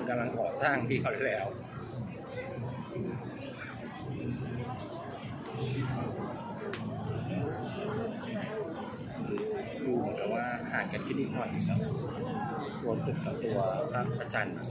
กำลังก่อสร้างที่เขาแล้วดูเหมือนกับว่าห่างกันแค่นิดหน่อยครับตัวตึกกับตัวพระจันทร์